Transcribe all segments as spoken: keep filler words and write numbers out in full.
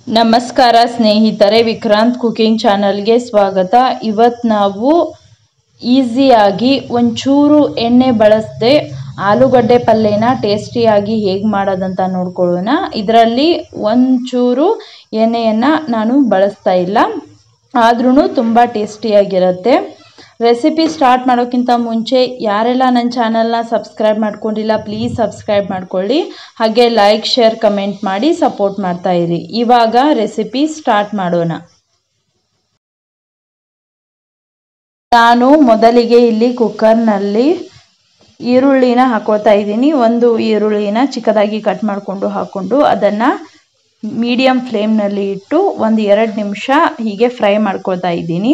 ನಮಸ್ಕಾರ ಸ್ನೇಹಿತರೆ, ವಿಕ್ರಾಂತ್ ಕುಕಿಂಗ್ ಚಾನಲ್ಗೆ ಸ್ವಾಗತ. ಇವತ್ತು ನಾವು ಈಸಿಯಾಗಿ ಒಂಚೂರು ಎಣ್ಣೆ ಬಳಸದೆ ಆಲೂಗಡ್ಡೆ ಪಲ್ಯನ ಟೇಸ್ಟಿಯಾಗಿ ಹೇಗೆ ಮಾಡೋದಂತ ನೋಡ್ಕೊಳ್ಳೋಣ. ಇದರಲ್ಲಿ ಒಂಚೂರು ಎಣ್ಣೆಯನ್ನು ನಾನು ಬಳಸ್ತಾ ಇಲ್ಲ, ಆದ್ರೂ ತುಂಬ ಟೇಸ್ಟಿಯಾಗಿರುತ್ತೆ. ರೆಸಿಪಿ ಸ್ಟಾರ್ಟ್ ಮಾಡೋಕ್ಕಿಂತ ಮುಂಚೆ ಯಾರೆಲ್ಲ ನನ್ನ ಚಾನಲ್ನ ಸಬ್ಸ್ಕ್ರೈಬ್ ಮಾಡ್ಕೊಂಡಿಲ್ಲ ಪ್ಲೀಸ್ ಸಬ್ಸ್ಕ್ರೈಬ್ ಮಾಡ್ಕೊಳ್ಳಿ, ಹಾಗೆ ಲೈಕ್ ಶೇರ್ ಕಮೆಂಟ್ ಮಾಡಿ ಸಪೋರ್ಟ್ ಮಾಡ್ತಾ ಇರಿ. ಇವಾಗ ರೆಸಿಪಿ ಸ್ಟಾರ್ಟ್ ಮಾಡೋಣ. ನಾನು ಮೊದಲಿಗೆ ಇಲ್ಲಿ ಕುಕ್ಕರ್ನಲ್ಲಿ ಈರುಳ್ಳಿನ ಹಾಕೋತಾ ಇದ್ದೀನಿ. ಒಂದು ಈರುಳ್ಳಿನ ಚಿಕ್ಕದಾಗಿ ಕಟ್ ಮಾಡಿಕೊಂಡು ಹಾಕೊಂಡು ಅದನ್ನು ಮೀಡಿಯಂ ಫ್ಲೇಮ್ನಲ್ಲಿ ಇಟ್ಟು ಒಂದು ಎರಡು ನಿಮಿಷ ಹೀಗೆ ಫ್ರೈ ಮಾಡ್ಕೊತಾ ಇದ್ದೀನಿ.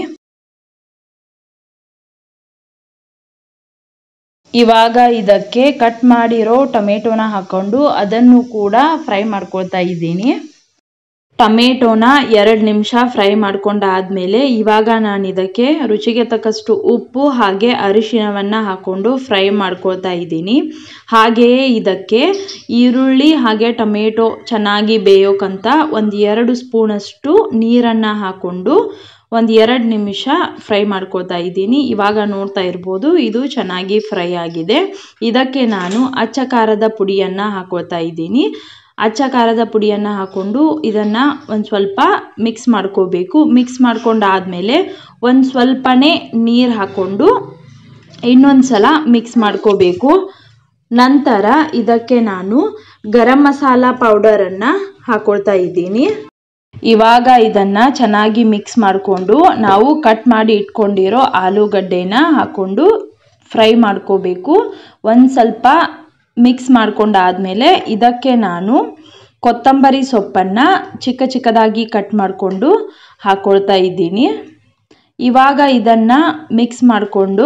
ಇವಾಗ ಇದಕ್ಕೆ ಕಟ್ ಮಾಡಿರೋ ಟೊಮೆಟೊನ ಹಾಕೊಂಡು ಅದನ್ನು ಕೂಡ ಫ್ರೈ ಮಾಡ್ಕೊಳ್ತಾ ಇದ್ದೀನಿ. ಟೊಮೆಟೊನ ಎರಡು ನಿಮಿಷ ಫ್ರೈ ಮಾಡ್ಕೊಂಡಾದ್ಮೇಲೆ ಇವಾಗ ನಾನು ಇದಕ್ಕೆ ರುಚಿಗೆ ತಕ್ಕಷ್ಟು ಉಪ್ಪು ಹಾಗೆ ಅರಿಶಿಣವನ್ನು ಹಾಕೊಂಡು ಫ್ರೈ ಮಾಡ್ಕೊಳ್ತಾ ಇದ್ದೀನಿ. ಹಾಗೆಯೇ ಇದಕ್ಕೆ ಈರುಳ್ಳಿ ಹಾಗೆ ಟೊಮೆಟೊ ಚೆನ್ನಾಗಿ ಬೇಯೋಕ್ಕಂತ ಒಂದು ಎರಡು ಸ್ಪೂನಷ್ಟು ನೀರನ್ನು ಹಾಕೊಂಡು ಒಂದು ಎರಡು ನಿಮಿಷ ಫ್ರೈ ಮಾಡ್ಕೊಳ್ತಾ ಇದ್ದೀನಿ. ಇವಾಗ ನೋಡ್ತಾ ಇರ್ಬೋದು ಇದು ಚೆನ್ನಾಗಿ ಫ್ರೈ ಆಗಿದೆ. ಇದಕ್ಕೆ ನಾನು ಅಚ್ಚ ಖಾರದ ಪುಡಿಯನ್ನು ಹಾಕೊಳ್ತಾ ಇದ್ದೀನಿ. ಅಚ್ಚ ಖಾರದ ಪುಡಿಯನ್ನು ಹಾಕೊಂಡು ಇದನ್ನು ಒಂದು ಸ್ವಲ್ಪ ಮಿಕ್ಸ್ ಮಾಡ್ಕೋಬೇಕು. ಮಿಕ್ಸ್ ಮಾಡ್ಕೊಂಡಾದ್ಮೇಲೆ ಒಂದು ಸ್ವಲ್ಪನೇ ನೀರು ಹಾಕ್ಕೊಂಡು ಇನ್ನೊಂದು ಸಲ ಮಿಕ್ಸ್ ಮಾಡ್ಕೋಬೇಕು. ನಂತರ ಇದಕ್ಕೆ ನಾನು ಗರಂ ಮಸಾಲ ಪೌಡರನ್ನು ಹಾಕೊಳ್ತಾ ಇದ್ದೀನಿ. ಇವಾಗ ಇದನ್ನು ಚೆನ್ನಾಗಿ ಮಿಕ್ಸ್ ಮಾಡಿಕೊಂಡು ನಾವು ಕಟ್ ಮಾಡಿ ಇಟ್ಕೊಂಡಿರೋ ಆಲೂಗಡ್ಡೆನ ಹಾಕ್ಕೊಂಡು ಫ್ರೈ ಮಾಡ್ಕೋಬೇಕು. ಒಂದು ಸ್ವಲ್ಪ ಮಿಕ್ಸ್ ಮಾಡ್ಕೊಂಡಾದ್ಮೇಲೆ ಇದಕ್ಕೆ ನಾನು ಕೊತ್ತಂಬರಿ ಸೊಪ್ಪನ್ನು ಚಿಕ್ಕ ಚಿಕ್ಕದಾಗಿ ಕಟ್ ಮಾಡಿಕೊಂಡು ಹಾಕ್ಕೊಳ್ತಾ ಇದ್ದೀನಿ. ಇವಾಗ ಇದನ್ನು ಮಿಕ್ಸ್ ಮಾಡಿಕೊಂಡು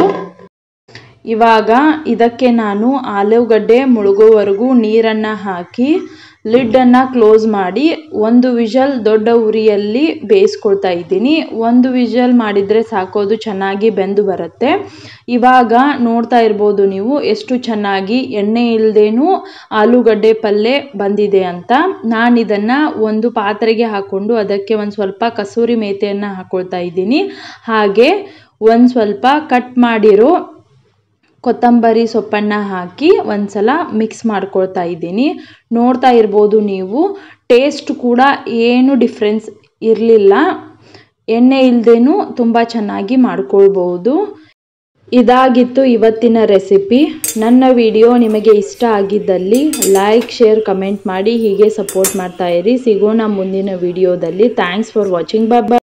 ಇವಾಗ ಇದಕ್ಕೆ ನಾನು ಆಲೂಗಡ್ಡೆ ಮುಳುಗೋವರೆಗೂ ನೀರನ್ನು ಹಾಕಿ ಲಿಡ್ಡನ್ನು ಕ್ಲೋಸ್ ಮಾಡಿ ಒಂದು ವಿಷಲ್ ದೊಡ್ಡ ಉರಿಯಲ್ಲಿ ಬೇಯಿಸ್ಕೊಳ್ತಾ ಇದ್ದೀನಿ. ಒಂದು ವಿಷಲ್ ಮಾಡಿದರೆ ಸಾಕೋದು ಚೆನ್ನಾಗಿ ಬೆಂದು ಬರುತ್ತೆ. ಇವಾಗ ನೋಡ್ತಾ ಇರ್ಬೋದು ನೀವು ಎಷ್ಟು ಚೆನ್ನಾಗಿ ಎಣ್ಣೆ ಇಲ್ಲದೇನೂ ಆಲೂಗಡ್ಡೆ ಪಲ್ಯ ಬಂದಿದೆ ಅಂತ. ನಾನು ಇದನ್ನು ಒಂದು ಪಾತ್ರೆಗೆ ಹಾಕ್ಕೊಂಡು ಅದಕ್ಕೆ ಒಂದು ಸ್ವಲ್ಪ ಕಸೂರಿ ಮೇಥಿಯನ್ನು ಹಾಕ್ಕೊಳ್ತಾ ಇದ್ದೀನಿ. ಹಾಗೆ ಒಂದು ಸ್ವಲ್ಪ ಕಟ್ ಮಾಡಿರೋ ಕೊತ್ತಂಬರಿ ಸೊಪ್ಪನ್ನು ಹಾಕಿ ಒಂದ್ಸಲ ಮಿಕ್ಸ್ ಮಾಡ್ಕೊಳ್ತಾ ಇದ್ದೀನಿ. ನೋಡ್ತಾ ಇರ್ಬೋದು ನೀವು ಟೇಸ್ಟ್ ಕೂಡ ಏನು ಡಿಫ್ರೆನ್ಸ್ ಇರಲಿಲ್ಲ. ಎಣ್ಣೆ ಇಲ್ಲದೇನೂ ತುಂಬ ಚೆನ್ನಾಗಿ ಮಾಡ್ಕೊಳ್ಬೋದು. ಇದಾಗಿತ್ತು ಇವತ್ತಿನ ರೆಸಿಪಿ. ನನ್ನ ವಿಡಿಯೋ ನಿಮಗೆ ಇಷ್ಟ ಆಗಿದ್ದಲ್ಲಿ ಲೈಕ್ ಶೇರ್ ಕಮೆಂಟ್ ಮಾಡಿ ಹೀಗೆ ಸಪೋರ್ಟ್ ಮಾಡ್ತಾ ಇರಿ. ಸಿಗೋಣ ಮುಂದಿನ ವಿಡಿಯೋದಲ್ಲಿ. Thanks for watching. Bye bye.